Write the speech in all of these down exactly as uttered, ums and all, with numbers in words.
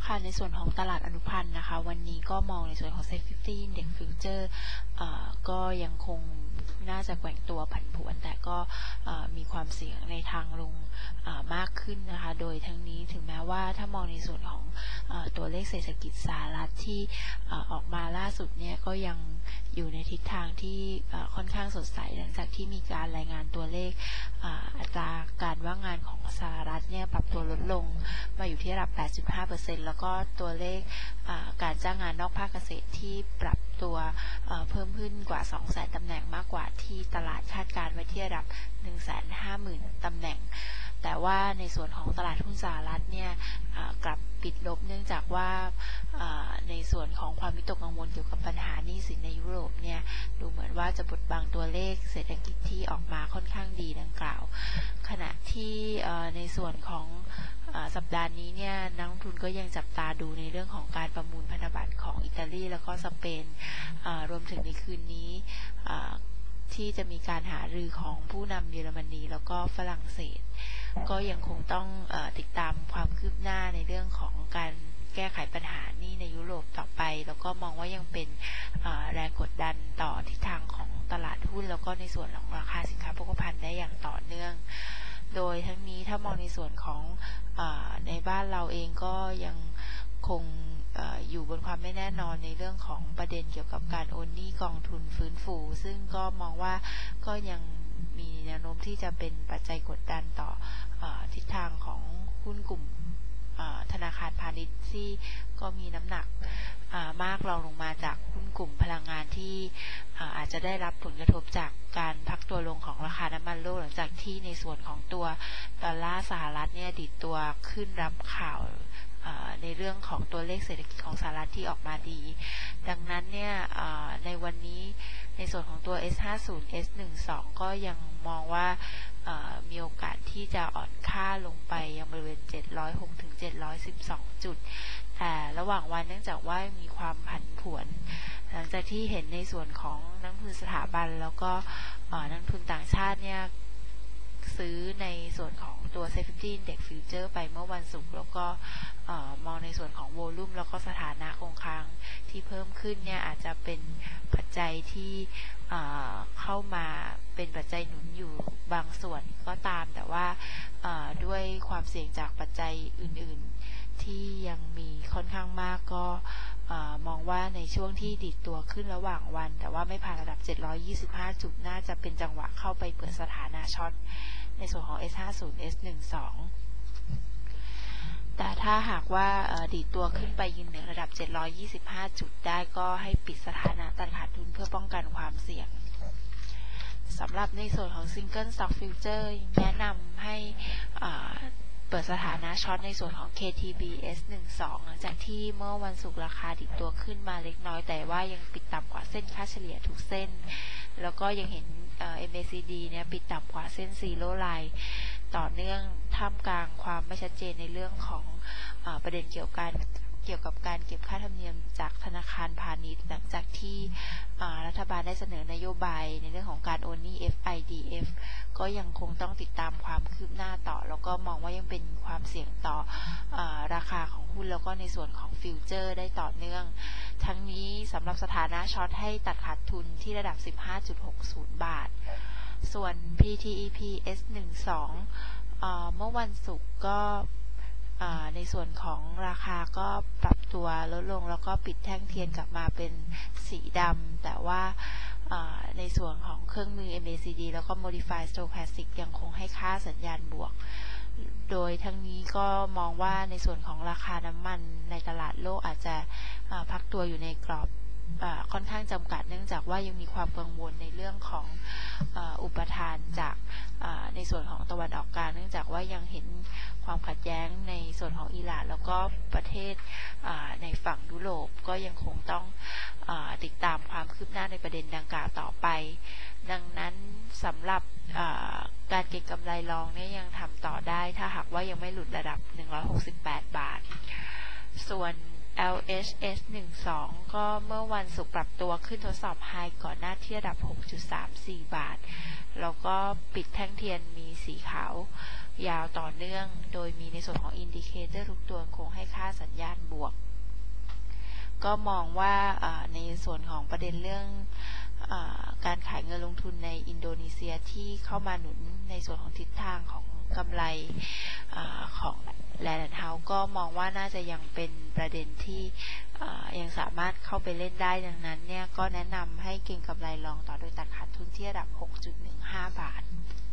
ค่ะในส่วนของตลาดอนุพันธ์นะคะวันนี้ก็มองในส่วนของ เซ็ต ห้าสิบ Index Future ก็ยังคงน่าจะแกว่งตัวผันผวนแต่ก็มีความเสี่ยงในทางลงมากขึ้นนะคะโดยทั้งนี้ถึงแม้ว่าถ้ามองในส่วนของตัวเลขเศรษฐกิจสหรัฐที่ออกมาล่าสุดเนี่ยก็ยังอยู่ในทิศทางที่ค่อนข้างสดใสหลังจากที่มีการรายงานตัวเลขอัตราการว่างงานของสหรัฐเนี่ยปรับตัวลดลงมาอยู่ที่ระดับ แปดจุดห้าเปอร์เซ็นต์ แล้วก็ตัวเลขการจ้างงานนอกภาคเกษตรที่ปรับตัวเพิ่มขึ้นกว่า สองแสน ตำแหน่งมากกว่าที่ตลาดคาดการไว้ที่ระดับ หนึ่งแสนห้าหมื่น ตำแหน่งแต่ว่าในส่วนของตลาดหุ้นสหรัฐเนี่ยกลับปิดลบเนื่องจากว่าในส่วนของความวิตกกังวลเกี่ยวกับปัญหาหนี้สินในยุโรปเนี่ยดูเหมือนว่าจะบดบังตัวเลขเศรษฐกิจที่ออกมาค่อนข้างดีดังกล่าวขณะที่ในส่วนของสัปดาห์นี้เนี่ยนักลงทุนก็ยังจับตาดูในเรื่องของการประมูลพันธบัตรของอิตาลีแล้วก็สเปนรวมถึงในคืนนี้ที่จะมีการหารือของผู้นำเยอรมนีแล้วก็ฝรั่งเศสก็ยังคงต้องเอ่อติดตามความคืบหน้าในเรื่องของการแก้ไขปัญหานี้ในยุโรปต่อไปแล้วก็มองว่ายังเป็นแรงกดดันต่อทิศทางของตลาดหุ้นแล้วก็ในส่วนของราคาสินค้าโภคภัณฑ์ได้อย่างต่อเนื่องโดยทั้งนี้ถ้ามองในส่วนของเอ่อในบ้านเราเองก็ยังคงอยู่บนความไม่แน่นอนในเรื่องของประเด็นเกี่ยวกับการโอนหนี้กองทุนฟื้นฟูซึ่งก็มองว่าก็ยังมีแนวโน้มที่จะเป็นปัจจัยกดดันต่อทิศทางของหุ้นกลุ่มธนาคารพาณิชย์ที่ก็มีน้ำหนักมากรองลงมาจากหุ้นกลุ่มพลังงานที่อาจจะได้รับผลกระทบจากการพักตัวลงของราคาน้ำมันโลกหลังจากที่ในส่วนของตัวดอลลาร์สหรัฐเนี่ยดิดตัวขึ้นรับข่าวในเรื่องของตัวเลขเศรษฐกิจของสหรัฐที่ออกมาดีดังนั้นเนี่ยในวันนี้ในส่วนของตัว เอส ห้าสิบ เอส สิบสอง ก็ยังมองว่ามีโอกาสที่จะอ่อนค่าลงไปยังบริเวณเจ็ดร้อยหกถึงเจ็ดร้อยสิบสองจุดแต่ระหว่างวันเนื่องจากว่ามีความผันผวนหลังจากที่เห็นในส่วนของนักทุนสถาบันแล้วก็นักทุนต่างชาติเนี่ยซื้อในส่วนของตัว เซ็ต ห้าสิบ Index Future ไปเมื่อวันศุกร์แล้วก็มองในส่วนของโวลุ่มแล้วก็สถานะคงค้างที่เพิ่มขึ้นเนี่ยอาจจะเป็นปัจจัยที่เข้ามาเป็นปัจจัยหนุนอยู่บางส่วนก็ตามแต่ว่าด้วยความเสี่ยงจากปัจจัยอื่นๆที่ยังมีค่อนข้างมากก็มองว่าในช่วงที่ดิดตัวขึ้นระหว่างวันแต่ว่าไม่ผ่านระดับเจ็ดร้อยยี่สิบห้าจุดน่าจะเป็นจังหวะเข้าไปเปิดสถานะช็อตในส่วนของ เอส ห้าสิบ เอส สิบสอง แต่ถ้าหากว่าดีดตัวขึ้นไปยืนเหนือระดับเจ็ดร้อยยี่สิบห้าจุดได้ก็ให้ปิดสถานะตัดขาดทุนเพื่อป้องกันความเสี่ยงสำหรับในส่วนของ Single Stock Future แนะนำให้เปิดสถานะช็อตในส่วนของ เค ที บี เอส สิบสองหลังจากที่เมื่อวันศุกร์ราคาดิดตัวขึ้นมาเล็กน้อยแต่ว่ายังปิดต่ำกว่าเส้นค่าเฉลี่ยทุกเส้นแล้วก็ยังเห็น เอ็ม เอ ซี ดี เนี่ยปิดต่ำกว่าเส้น Zero Line ต่อเนื่องท่ามกลางความไม่ชัดเจนในเรื่องของเอ่อประเด็นเกี่ยวกับเกี่ยวกับการเก็บค่าธรรมเนียมจากธนาคารพาณิชย์หลังจากที่รัฐบาลได้เสนอนโยบายในเรื่องของการโอนหนี้ เอฟ ไอ ดี เอฟ ก็ยังคงต้องติดตามความคืบหน้าต่อแล้วก็มองว่ายังเป็นความเสี่ยงต่อเอ่อราคาของหุ้นแล้วก็ในส่วนของฟิวเจอร์ได้ต่อเนื่องทั้งนี้สำหรับสถานะช็อตให้ตัดขาดทุนที่ระดับ สิบห้าจุดหกศูนย์ บาทส่วน พี ที อี พี เอส สิบสองเอ่อเมื่อวันศุกร์ก็ในส่วนของราคาก็ปรับตัวลดลงแล้วก็ปิดแท่งเทียนกลับมาเป็นสีดำแต่ว่าในส่วนของเครื่องมือ เอ็ม เอ ซี ดี แล้วก็ Modified Stochastic ยังคงให้ค่าสัญญาณบวกโดยทั้งนี้ก็มองว่าในส่วนของราคาน้ำมันในตลาดโลกอาจจะพักตัวอยู่ในกรอบค่อนข้างจำกัดเนื่องจากว่ายังมีความกังวลในเรื่องของอุปทานจากในส่วนของตะวันออกกลางเนื่องจากว่ายังเห็นความขัดแย้งในส่วนของอิหร่านแล้วก็ประเทศในฝั่งยุโรปก็ยังคงต้องติดตามความคืบหน้าในประเด็นดังกล่าวต่อไปดังนั้นสำหรับการเก็งกำไรรองเนี่ยยังทำต่อได้ถ้าหากว่ายังไม่หลุดระดับหนึ่งร้อยหกสิบแปดบาทส่วน แอล เอช เอส สิบสอง ก็เมื่อวันศุกร์ปรับตัวขึ้นทดสอบไฮก่อนหน้าที่ระดับ หกจุดสามสี่ บาทแล้วก็ปิดแท่งเทียนมีสีขาวยาวต่อเนื่องโดยมีในส่วนของอินดิเคเตอร์ทุกตัวคงให้ค่าสัญญาณบวกก็มองว่าในส่วนของประเด็นเรื่องการขายเงินลงทุนในอินโดนีเซียที่เข้ามาหนุนในส่วนของทิศทางของกำไรของแลนด์เฮาส์ก็มองว่าน่าจะยังเป็นประเด็นที่ยังสามารถเข้าไปเล่นได้ดังนั้นเนี่ยก็แนะนำให้เก็งกำไรลองต่อโดยตัดขาดทุนที่ระดับ หกจุดหนึ่งห้า บาท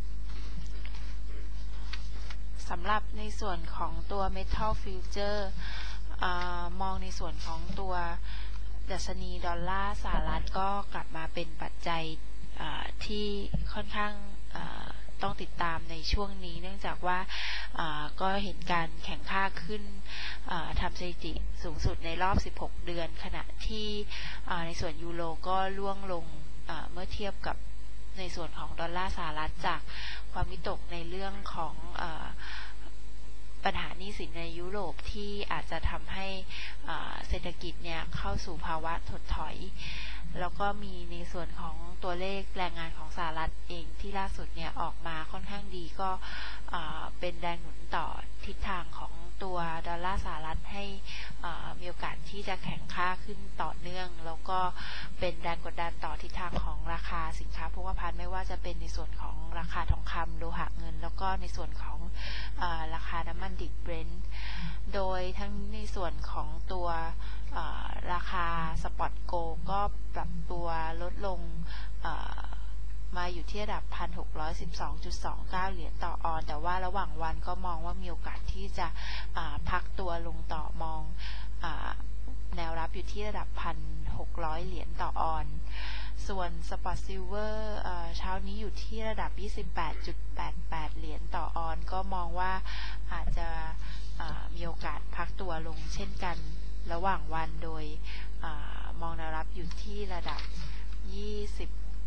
สำหรับในส่วนของตัว Metal Future มองในส่วนของตัวดัชนีดอลลาร์สหรัฐก็กลับมาเป็นปัจจัยที่ค่อนข้างต้องติดตามในช่วงนี้เนื่องจากว่าก็เห็นการแข่งค่าขึ้นทำสถิติสูงสุดในรอบสิบหกเดือนขณะที่ในส่วนยูโรก็ล่วงลงเมื่อเทียบกับในส่วนของดอลลาร์สหรัฐจากความวิตกในเรื่องของปัญหาหนี้สินในยุโรปที่อาจจะทำให้เศรษฐกิจเนี่ยเข้าสู่ภาวะถดถอยแล้วก็มีในส่วนของตัวเลขแรงงานของสหรัฐเองที่ล่าสุดเนี่ยออกมาค่อนข้างดีก็เป็นแรงหนุนต่อทิศทางของตัวดอลลาร์สหรัฐให้มีโอกาสที่จะแข็งค่าขึ้นต่อเนื่องแล้วก็เป็นแรงกดดันต่อทิศทางของราคาสินค้าโภคภัณฑ์ไม่ว่าจะเป็นในส่วนของราคาทองคำโลหะเงินแล้วก็ในส่วนของราคาน้ำมันดิบเบรนท์โดยทั้งในส่วนของตัวราคาสปอตโกลด์ก็ปรับตัวลดลงมาอยู่ที่ระดับ หนึ่งพันหกร้อยสิบสองจุดสองเก้า เหรียญต่อออนซ์แต่ว่าระหว่างวันก็มองว่ามีโอกาสที่จะพักตัวลงต่อมองแนวรับอยู่ที่ระดับ หนึ่งพันหกร้อย เหรียญต่อออนซ์ส่วนสปอตซิลเวอร์เช้านี้อยู่ที่ระดับ ยี่สิบแปดจุดแปดแปด เหรียญต่อออนซ์ก็มองว่าอาจจะมีโอกาสพักตัวลงเช่นกันระหว่างวันโดยมองแนวรับอยู่ที่ระดับยี่สิบ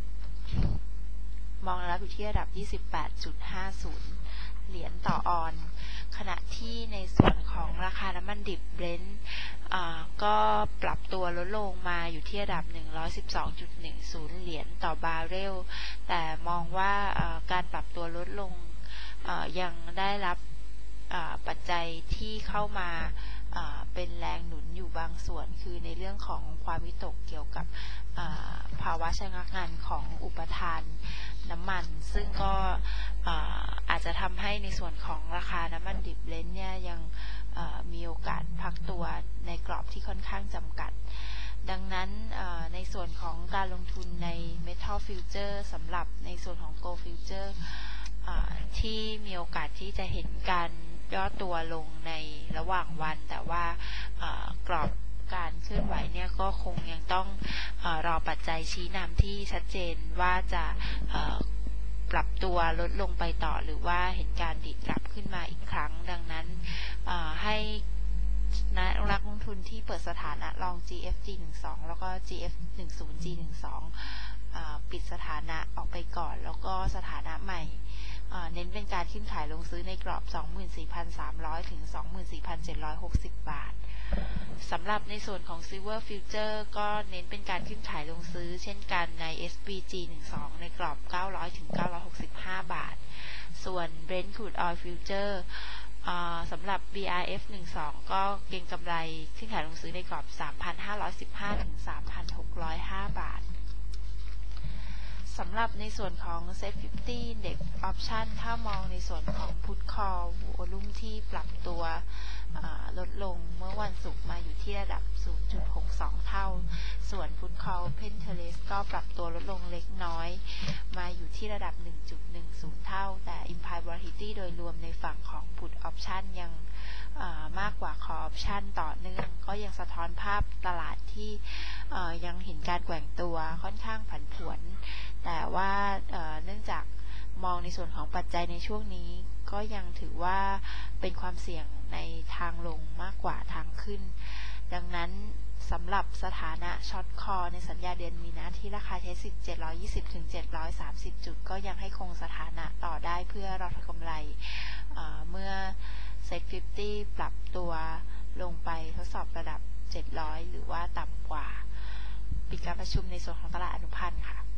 มองแนวรับอยู่ที่ระดับ ยี่สิบแปดจุดห้าศูนย์ เหรียญต่อออนซ์ขณะที่ในส่วนของราคาน้ำมันดิบเบรนท์ก็ปรับตัวลดลงมาอยู่ที่ระดับ หนึ่งร้อยสิบสองจุดหนึ่งศูนย์ เหรียญต่อบาร์เรลแต่มองว่าการปรับตัวลดลงยังได้รับปัจจัยที่เข้ามาเป็นแรงหนุนอยู่บางส่วนคือในเรื่องของความวิตกเกี่ยวกับภาวะชะงักงันของอุปทานน้ำมันซึ่งก็อาจจะทำให้ในส่วนของราคาน้ำมันดิบเบรนท์เนี่ยยังมีโอกาสพักตัวในกรอบที่ค่อนข้างจำกัดดังนั้นในส่วนของการลงทุนใน Metal Future สำหรับในส่วนของ Gold Future ที่มีโอกาสที่จะเห็นการย่อตัวลงในระหว่างวันแต่ว่ากรอบการเคลื่อนไหวเนี่ยก็คงยังต้องเอ่อรอปัจจัยชี้นำที่ชัดเจนว่าจะปรับตัวลดลงไปต่อหรือว่าเห็นการดีดกลับขึ้นมาอีกครั้งดังนั้นให้นักลงทุนที่เปิดสถานะลอง จี เอฟ จี สิบสอง แล้วก็ จี เอฟ สิบ จี สิบสอง ปิดสถานะออกไปก่อนแล้วก็สถานะใหม่เน้นเป็นการขึ้นขายลงซื้อในกรอบ สองหมื่นสี่พันสามร้อย ถึง สองหมื่นสี่พันเจ็ดร้อยหกสิบ บาทสำหรับในส่วนของ Silver Future ก็เน้นเป็นการขึ้นขายลงซื้อเช่นกันใน เอส บี จี สิบสอง ในกรอบ เก้าร้อย ถึง เก้าร้อยหกสิบห้า บาทส่วน Brent Crude Oil Future สำหรับ บี อาร์ เอฟ สิบสอง ก็เก็งกำไรขึ้นขายลงซื้อในกรอบ สามพันห้าร้อยสิบห้า ถึง สามพันหกร้อยห้า บาทสำหรับในส่วนของ เซ็ต ห้าสิบ Index Option ถ้ามองในส่วนของ Put Call Volume ที่ปรับตัวลดลงเมื่อวันศุกร์มาอยู่ที่ระดับ ศูนย์จุดหกสอง เท่าส่วน Put Call Open Interest ก็ปรับตัวลดลงเล็กน้อยมาอยู่ที่ระดับ หนึ่งจุดหนึ่งศูนย์ เท่าแต่ Implied Volatility โดยรวมในฝั่งของ Put Option ยังมากกว่า Call Option ต่อเนื่องก็ยังสะท้อนภาพตลาดที่ยังเห็นการแกว่งตัวค่อนข้างผันผวนแต่ว่าเนื่องจากมองในส่วนของปัจจัยในช่วงนี้ก็ยังถือว่าเป็นความเสี่ยงในทางลงมากกว่าทางขึ้นดังนั้นสำหรับสถานะช็อตคอในสัญญาเดือนมีนาที่ราคาเทสสิบ เจ็ดร้อยยี่สิบ ถึง เจ็ดร้อยสามสิบ จุดก็ยังให้คงสถานะต่อได้เพื่อรอทำกำไรเมื่อ เซ็ต ห้าสิบ ปรับตัวลงไปทดสอบระดับเจ็ดร้อยหรือว่าต่ำกว่าปิดการประชุมในส่วนของตลาดอนุพันธ์ค่ะ